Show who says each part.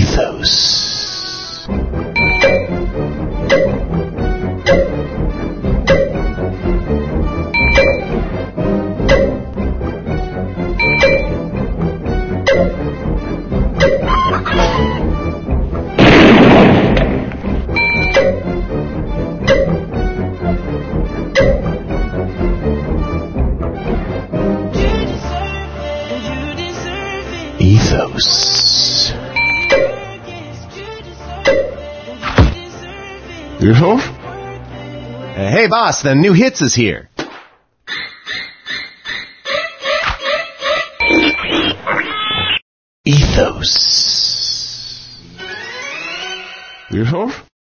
Speaker 1: Ethos. Ethos.
Speaker 2: Yourself? Hey, boss, the new hits is here.
Speaker 1: Ethos.
Speaker 2: Yourself?